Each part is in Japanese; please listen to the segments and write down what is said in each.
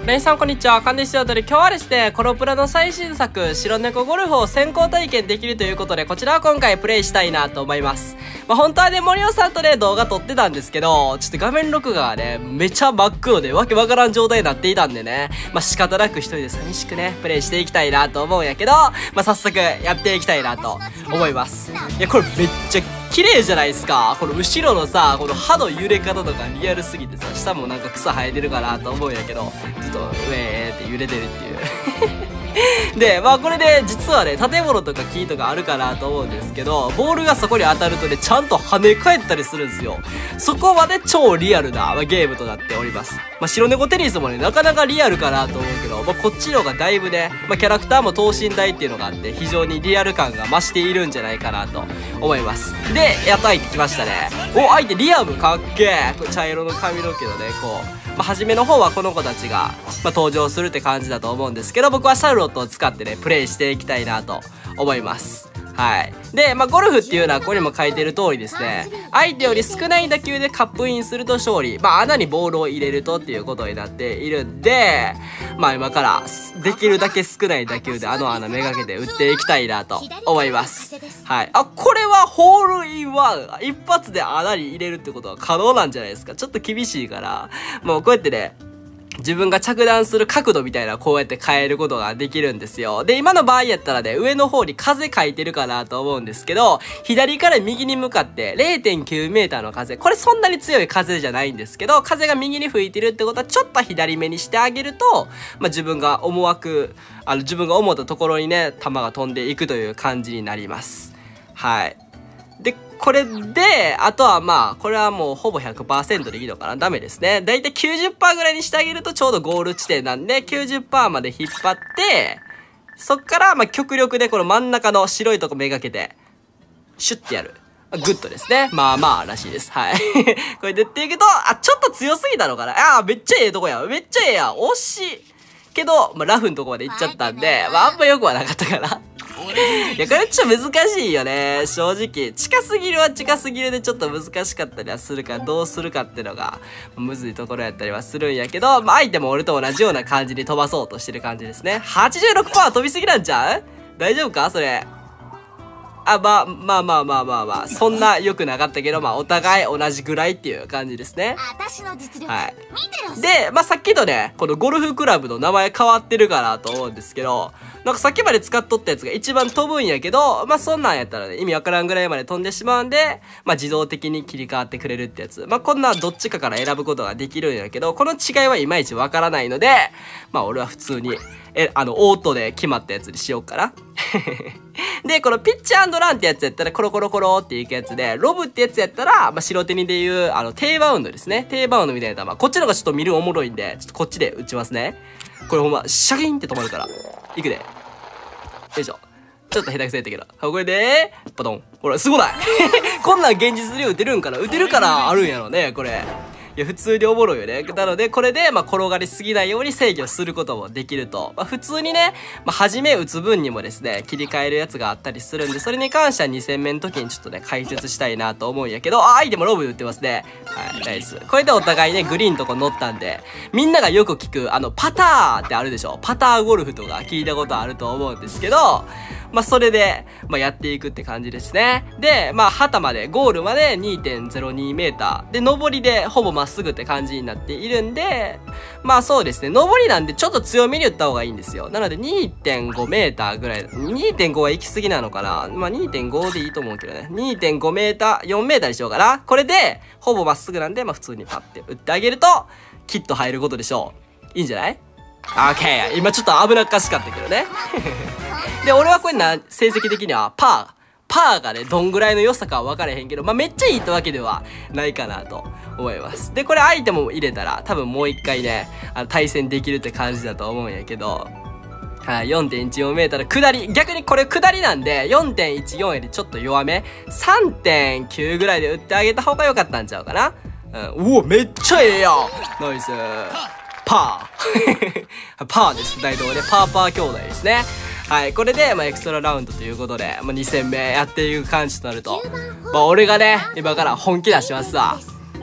レイさんこんにちは、カンディスヨートで今日はですね、コロプラの最新作、白猫ゴルフを先行体験できるということで、こちらを今回プレイしたいなと思います。本当はね、森尾さんとね、動画撮ってたんですけど、ちょっと画面録画がね、めちゃ真っ黒でわけわからん状態になっていたんでね、仕方なく一人で寂しくね、プレイしていきたいなと思うんやけど、早速やっていきたいなと思います。いや、これめっちゃ綺麗じゃないですか。この後ろのさ、この歯の揺れ方とかリアルすぎてさ、下もなんか草生えてるかなと思うんやけど、ちょっとウェーって揺れてるっていうで、これで実はね、建物とか木とかあるかなと思うんですけど、ボールがそこに当たるとね、ちゃんと跳ね返ったりするんですよ。そこまで超リアルな、ゲームとなっております。白猫テニスもね、なかなかリアルかなと思うけど、こっちの方がだいぶね、キャラクターも等身大っていうのがあって、非常にリアル感が増しているんじゃないかなと思います。で、やっと相手来ましたね。お、相手リアムかっけー。これ茶色の髪の毛のね、こう、初めの方はこの子たちが、登場するって感じだと思うんですけど、僕はシャルロットを使ってね、プレイしていきたいなと思います。はい。で、ゴルフっていうのはここにも書いてる通りですね、相手より少ない打球でカップインすると勝利。穴にボールを入れるとっていうことになっているんで、今からできるだけ少ない打球であの穴めがけて打っていきたいなと思います。はい。これはホールインワン。一発で穴に入れるってことは可能なんじゃないですか。ちょっと厳しいから、こうやってね、自分が着弾する角度みたいなこうやって変えることができるんですよ。で、今の場合やったらね、上の方に風書いてるかなと思うんですけど、左から右に向かって 0.9 メーターの風。これそんなに強い風じゃないんですけど、風が右に吹いてるってことはちょっと左目にしてあげると、自分が思ったところにね、球が飛んでいくという感じになります。はい。で、これで、あとはこれはもうほぼ 100% でいいのかな？ダメですね。だいたい 90% ぐらいにしてあげるとちょうどゴール地点なんで、90% まで引っ張って、そっから極力でこの真ん中の白いとこめがけて、シュッてやる。グッドですね。らしいです。はい。これでっていくと、ちょっと強すぎたのかな？めっちゃええとこや。めっちゃええやん。惜しい。けど、ラフのとこまで行っちゃったんで、あんま良くはなかったかな。いや、これちょっと難しいよね。正直。近すぎるは近すぎるでちょっと難しかったりはするから、どうするかってのが、むずいところやったりはするんやけど、相手も俺と同じような感じに飛ばそうとしてる感じですね。86% 飛びすぎなんちゃう？大丈夫かそれ。そんな良くなかったけど、お互い同じぐらいっていう感じですね。はい。で、さっきとね、このゴルフクラブの名前変わってるかなと思うんですけど、なんかさっきまで使っとったやつが一番飛ぶんやけど、そんなんやったらね、意味わからんぐらいまで飛んでしまうんで、自動的に切り替わってくれるってやつ。こんなどっちかから選ぶことができるんやけど、この違いはいまいちわからないので、俺は普通に、オートで決まったやつにしようかな。で、このピッチ&ランってやつやったらコロコロコロっていくやつで、ロブってやつやったら、白手にでいう、低バウンドですね。低バウンドみたいな球。こっちの方がちょっと見るおもろいんで、ちょっとこっちで打ちますね。これほんま、シャキーンって止まるから。いくで。よいしょ。ちょっと下手くそやったけど。これで、パトン。ほら、すごないこんなん現実で打てるんかな？打てるからあるんやろね、これ。いや、普通におもろいよね。なので、これで、転がりすぎないように制御することもできると。普通にね、初め打つ分にもですね、切り替えるやつがあったりするんで、それに関しては2戦目の時にちょっとね、解説したいなと思うんやけど、相手もロブで打ってますね。はい、ナイス。これでお互いね、グリーンとこ乗ったんで、みんながよく聞く、パターってあるでしょ？パターゴルフとか聞いたことあると思うんですけど、それで、やっていくって感じですね。で、旗まで、ゴールまで 2.02 メーター。で、上りでほぼまっすぐって感じになっているんで、そうですね。上りなんでちょっと強めに打った方がいいんですよ。なので 2.5 メーターぐらい。2.5 は行き過ぎなのかな？2.5 でいいと思うけどね。2.5 メーター、4メーターにしようかな。これで、ほぼまっすぐなんで、普通にパッて打ってあげると、キッと入ることでしょう。いいんじゃない？オッケー。今ちょっと危なっかしかったけどね。で、俺はこれ成績的にはパーがね、どんぐらいの良さかは分からへんけど、めっちゃいいってわけではないかなと思います。で、これアイテムも入れたら、多分もう一回ね、対戦できるって感じだと思うんやけど、はい、4.14 メーターの下り。逆にこれ下りなんで、4.14 よりちょっと弱め。3.9 ぐらいで打ってあげた方が良かったんちゃうかな。うお、めっちゃええやん。ナイス。パー。パーです。大道で、パー兄弟ですね。はい、これで、エクストララウンドということで、2戦目やっていく感じとなると、俺がね、今から本気出しますわ。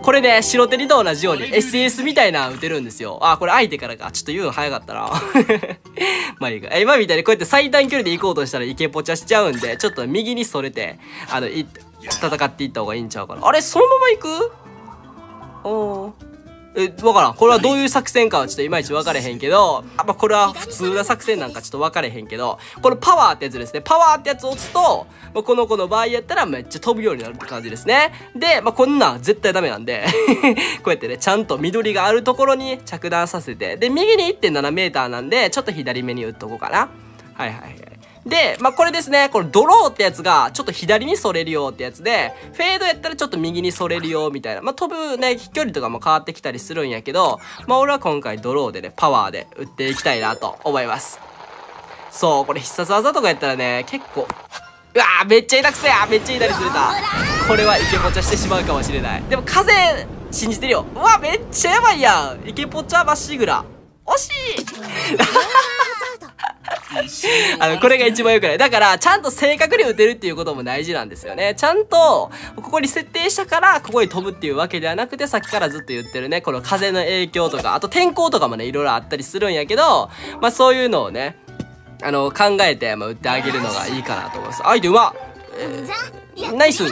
これね、白手にと同じように SS みたいなの打てるんですよ。あ、これ相手からか。ちょっと言うの早かったな。まあいいか。今みたいにこうやって最短距離で行こうとしたらイケポチャしちゃうんで、ちょっと右にそれて、戦っていった方がいいんちゃうかな。あれ、そのまま行く？おー。わからん。これはどういう作戦かはちょっといまいち分かれへんけど、まあ、これは普通な作戦なんかちょっと分かれへんけど、このパワーってやつですね。パワーってやつを押すと、まあ、この子の場合やったらめっちゃ飛ぶようになるって感じですね。で、まあ、こんなん絶対ダメなんで、こうやってね、ちゃんと緑があるところに着弾させて、で、右に 1.7 メーターなんで、ちょっと左目に打っとこうかな。はいはいはい。で、まあ、これですね、このドローってやつが、ちょっと左にそれるよってやつで、フェードやったらちょっと右にそれるよみたいな。まあ、飛ぶね、飛距離とかも変わってきたりするんやけど、まあ、俺は今回ドローでね、パワーで打っていきたいなと思います。そう、これ必殺技とかやったらね、結構、うわー、めっちゃ痛くせや、めっちゃ痛りするた。これはイケポチャしてしまうかもしれない。でも風、信じてるよ。うわ、めっちゃやばいやん。イケポチャまっしぐら。惜しいこれが一番良くない。だから、ちゃんと正確に打てるっていうことも大事なんですよね。ちゃんと、ここに設定したから、ここに飛ぶっていうわけではなくて、さっきからずっと言ってるね、この風の影響とか、あと天候とかもね、いろいろあったりするんやけど、まあそういうのをね、考えて、まあ、打ってあげるのがいいかなと思います。相手うまっ、ナイス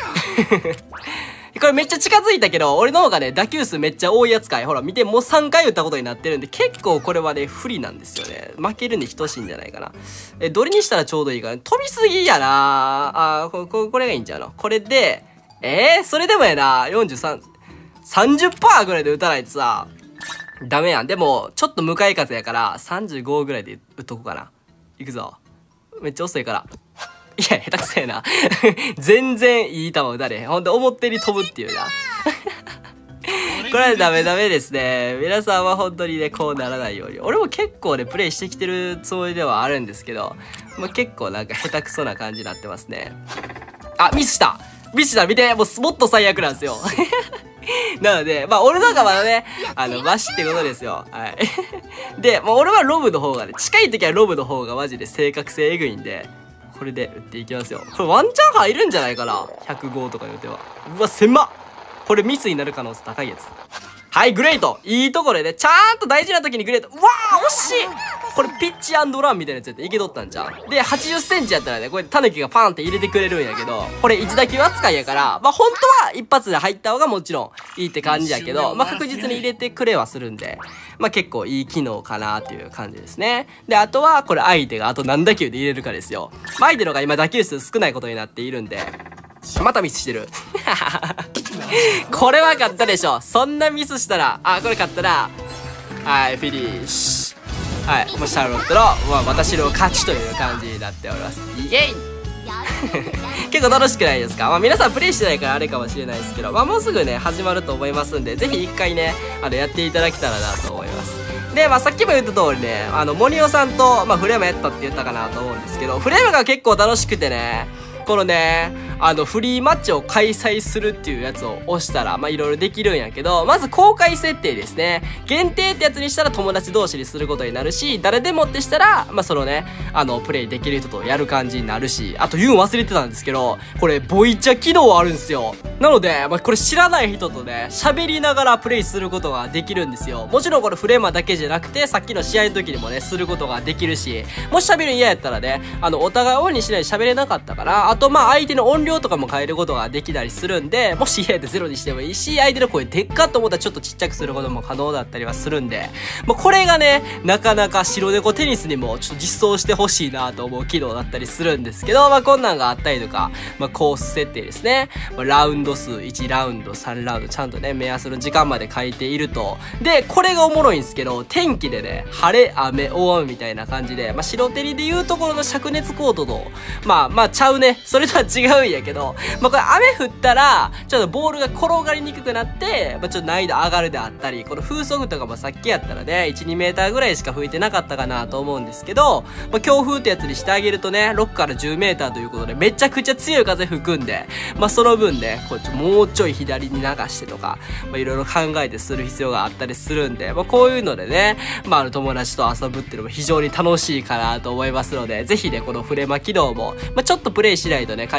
これめっちゃ近づいたけど、俺の方がね、打球数めっちゃ多いやつかい。ほら、見て、もう3回打ったことになってるんで、結構これはね、不利なんですよね。負けるに等しいんじゃないかな。どれにしたらちょうどいいかな。飛びすぎやなこれがいいんちゃうの。これで、それでもやな、30% ぐらいで打たないとさ、ダメやん。でも、ちょっと向かい風やから、35ぐらいで打っとこうかな。いくぞ。めっちゃ遅いから。いや、下手くそやな。全然いい球打たれへん。ほんと思ってる飛ぶっていうな。これはダメですね。皆さんは本当にね、こうならないように。俺も結構ね、プレイしてきてるつもりではあるんですけど、まあ、結構なんか下手くそな感じになってますね。あ、ミスした見て、もっと最悪なんですよ。なので、まあ、俺の方がまだね、マシってことですよ。はい。で、まあ、俺はロブの方がね、近い時はロブの方がマジで正確性えぐいんで、これで打っていきますよ。これワンチャン入るんじゃないかな ?105 とか言うては。うわ、狭っ。これミスになる可能性高いやつ。はい、グレート。いいところでね、ちゃんと大事な時にグレート。うわー、惜しい。これピッチ&ランみたいなやつやっていけとったんじゃん。で、80センチやったらね、こうやってタヌキがパンって入れてくれるんやけど、これ1打球扱いやから、まあ本当は一発で入った方がもちろんいいって感じやけど、まあ確実に入れてくれはするんで、まあ結構いい機能かなっていう感じですね。で、あとはこれ相手があと何打球で入れるかですよ。まあ相手の方が今打球数少ないことになっているんで、またミスしてる。これは勝ったでしょ。そんなミスしたら、これ勝ったら、はい、フィニッシュ。はい、もうシャーロットの、まあ、私の勝ちという感じになっております。イエイ結構楽しくないですか？まあ皆さんプレイしてないからあれかもしれないですけど、まあもうすぐね、始まると思いますんで、ぜひ一回ね、やっていただけたらなと思います。で、まあさっきも言った通りね、森尾さんと、まあフレームやったって言ったかなと思うんですけど、フレームが結構楽しくてね、このね、フリーマッチを開催するっていうやつを押したら、まあ、いろいろできるんやけど、まず公開設定ですね。限定ってやつにしたら友達同士にすることになるし、誰でもってしたら、まあ、そのね、プレイできる人とやる感じになるし、あと言うの忘れてたんですけど、これ、ボイチャ機能あるんですよ。なので、まあ、これ知らない人とね、喋りながらプレイすることができるんですよ。もちろんこれフレーマーだけじゃなくて、さっきの試合の時にもね、することができるし、もし喋る嫌やったらね、お互いオンにしないで喋れなかったから、あとまあ相手の音量とかも変えることができたりするんで、もし嫌やったらゼロにしてもいいし、相手の声でっかと思ったらちょっとちっちゃくすることも可能だったりはするんで、まあ、これがね、なかなか白猫テニスにもちょっと実装してほしいなと思う機能だったりするんですけど、まあこんなんがあったりとか、まあコース設定ですね。まあ、ラウンド数1ラウンド、3ラウンド、ちゃんとね、目安の時間まで書いていると。で、これがおもろいんですけど、天気でね、晴れ、雨、大雨みたいな感じで、まあ白テリでいうところの灼熱コードと、まあちゃうね。それとは違うんやけど、まあこれ雨降ったら、ちょっとボールが転がりにくくなって、まあちょっと難易度上がるであったり、この風速とかもさっきやったらね、1、2メーターぐらいしか吹いてなかったかなと思うんですけど、まあ強風ってやつにしてあげるとね、6から10メーターということで、めちゃくちゃ強い風吹くんで、まあその分ね、こうもうちょい左に流してとか、まあいろいろ考えてする必要があったりするんで、まあこういうのでね、まあ友達と遊ぶっていうのも非常に楽しいかなと思いますので、ぜひね、このフレマ機能も、まあちょっとプレイしないとね、解放され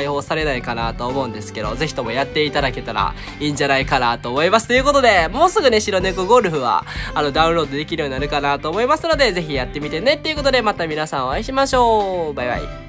ないかなと思うんですけど、ぜひともやっていただけたらいいんじゃないかなと思います。ということで、もうすぐね、白猫ゴルフは、ダウンロードできるようになるかなと思いますので、ぜひやってみてねっていうことで、また皆さんお会いしましょう。バイバイ。